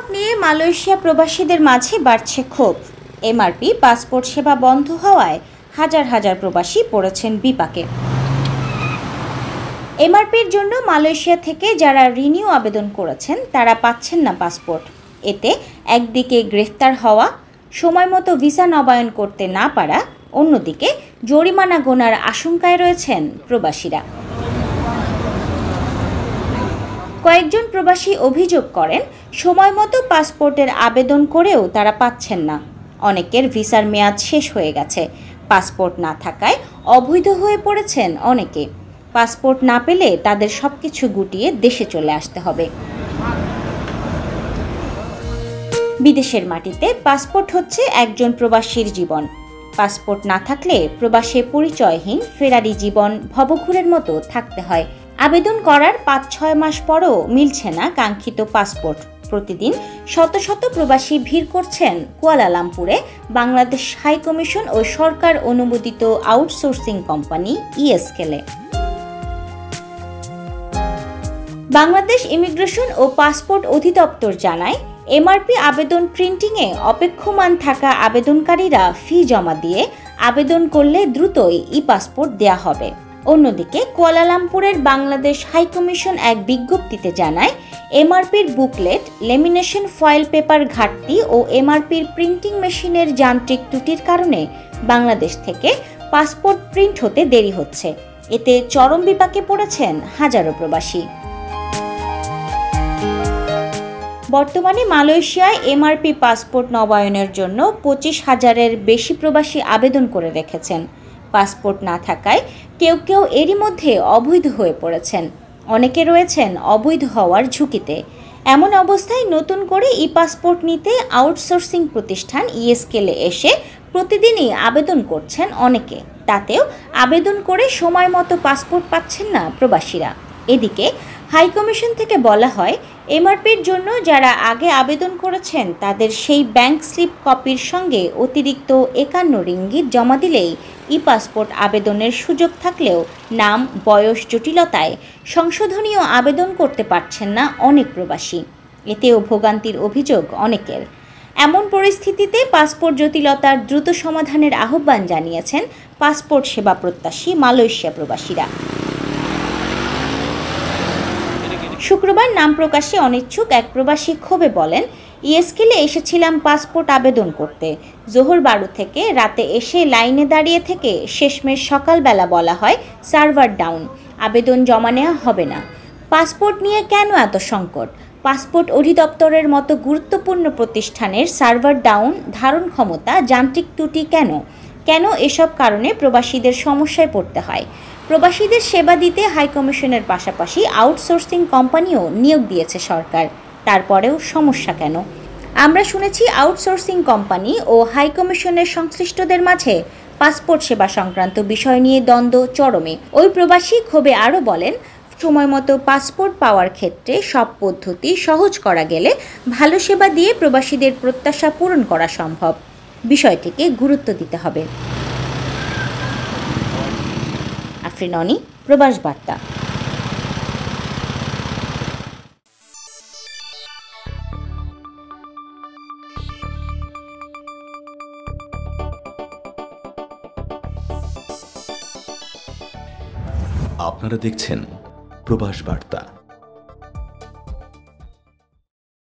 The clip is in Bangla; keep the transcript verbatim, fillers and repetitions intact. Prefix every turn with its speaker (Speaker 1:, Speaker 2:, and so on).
Speaker 1: নিয়ে মালয়েশিয়া প্রবাসীদের মাঝে বাড়ছে ক্ষোভ। এমআরপি পাসপোর্ট সেবা বন্ধ হওয়ায় হাজার হাজার প্রবাসী পড়েছেন বিপাকে। এমআরপির জন্য মালয়েশিয়া থেকে যারা রিনিউ আবেদন করেছেন তারা পাচ্ছেন না পাসপোর্ট। এতে একদিকে গ্রেফতার হওয়া, সময় মতো ভিসা নবায়ন করতে না পারা, অন্যদিকে জরিমানা গোনার আশঙ্কায় রয়েছেন প্রবাসীরা। কয়েকজন প্রবাসী অভিযোগ করেন, সময় মতো পাসপোর্টের আবেদন করেও তারা পাচ্ছেন না। অনেকের ভিসার মেয়াদ শেষ হয়ে গেছে। পাসপোর্ট না থাকায় অবৈধ হয়ে পড়েছেন অনেকে। পাসপোর্ট না পেলে তাদের সবকিছু গুটিয়ে দেশে চলে আসতে হবে। বিদেশের মাটিতে পাসপোর্ট হচ্ছে একজন প্রবাসীর জীবন। পাসপোর্ট না থাকলে প্রবাসে পরিচয়হীন ফেরারি জীবন ভবঘুরের মতো থাকতে হয়। আবেদন করার পাঁচ ছয় মাস পরও মিলছে না কাঙ্ক্ষিত পাসপোর্ট। প্রতিদিন শত শত প্রবাসী ভিড় করছেন কুয়ালালামপুরে বাংলাদেশ হাই কমিশন ও সরকার অনুমোদিত আউটসোর্সিং কোম্পানি ইএসকেলে। বাংলাদেশ ইমিগ্রেশন ও পাসপোর্ট অধিদপ্তর জানায়, এমআরপি আবেদন প্রিন্টিংয়ে অপেক্ষমান থাকা আবেদনকারীরা ফি জমা দিয়ে আবেদন করলে দ্রুতই ই পাসপোর্ট দেয়া হবে। অন্যদিকে কুয়ালালামপুরের বাংলাদেশ হাই কমিশন এক বিজ্ঞপ্তিতে জানায়, এমআরপির বুকলেট, লেমিনেশন ফয়েল পেপার ঘাটতি ও এমআরপির প্রিন্টিং মেশিনের যান্ত্রিক ত্রুটির কারণে বাংলাদেশ থেকে পাসপোর্ট প্রিন্ট হতে দেরি হচ্ছে। এতে চরম বিপাকে পড়েছেন হাজারো প্রবাসী। বর্তমানে মালয়েশিয়ায় এমআরপি পাসপোর্ট নবায়নের জন্য পঁচিশ হাজারের বেশি প্রবাসী আবেদন করে রেখেছেন। পাসপোর্ট না থাকায় কেউ কেউ এরই মধ্যে অবৈধ হয়ে পড়েছেন। অনেকে রয়েছেন অবৈধ হওয়ার ঝুঁকিতে। এমন অবস্থায় নতুন করে ই পাসপোর্ট নিতে আউটসোর্সিং প্রতিষ্ঠান ইএসকেলে এসে প্রতিদিনই আবেদন করছেন অনেকে। তাতেও আবেদন করে সময় মতো পাসপোর্ট পাচ্ছেন না প্রবাসীরা। এদিকে হাইকমিশন থেকে বলা হয়, এমআরপির জন্য যারা আগে আবেদন করেছেন তাদের সেই ব্যাংক স্লিপ কপির সঙ্গে অতিরিক্ত একান্ন রিঙ্গিত জমা দিলেই ই পাসপোর্ট আবেদনের সুযোগ থাকলেও নাম, বয়স জটিলতায় সংশোধনীয় আবেদন করতে পারছেন না অনেক প্রবাসী। এতেও ভোগান্তির অভিযোগ অনেকের। এমন পরিস্থিতিতে পাসপোর্ট জটিলতার দ্রুত সমাধানের আহ্বান জানিয়েছেন পাসপোর্ট সেবা প্রত্যাশী মালয়েশিয়া প্রবাসীরা। শুক্রবার নাম প্রকাশে অনিচ্ছুক এক প্রবাসী ক্ষোভে বলেন, ইএসকেলে এসেছিলাম পাসপোর্ট আবেদন করতে। জোহর বারো থেকে রাতে এসে লাইনে দাঁড়িয়ে থেকে শেষমেশ সকালবেলা বলা হয় সার্ভার ডাউন, আবেদন জমা নেওয়া হবে না। পাসপোর্ট নিয়ে কেন এত সংকট? পাসপোর্ট অধিদপ্তরের মতো গুরুত্বপূর্ণ প্রতিষ্ঠানের সার্ভার ডাউন, ধারণ ক্ষমতা, যান্ত্রিক ত্রুটি কেন কেন এসব কারণে প্রবাসীদের সমস্যায় পড়তে হয়। প্রবাসীদের সেবা দিতে হাইকমিশনের পাশাপাশি আউটসোর্সিং কোম্পানিও নিয়োগ দিয়েছে সরকার। তারপরেও সমস্যা কেন? আমরা শুনেছি আউটসোর্সিং কোম্পানি ও হাইকমিশনের সংশ্লিষ্টদের মাঝে পাসপোর্ট সেবা সংক্রান্ত বিষয় নিয়ে দ্বন্দ্ব চরমে। ওই প্রবাসী ক্ষোভে আরও বলেন, সময় মতো পাসপোর্ট পাওয়ার ক্ষেত্রে সব পদ্ধতি সহজ করা গেলে ভালো সেবা দিয়ে প্রবাসীদের প্রত্যাশা পূরণ করা সম্ভব। বিষয়টিকে গুরুত্ব দিতে হবে। আফরিন অনি, প্রবাস বার্তা।
Speaker 2: আপনারা দেখছেন প্রবাস বার্তা।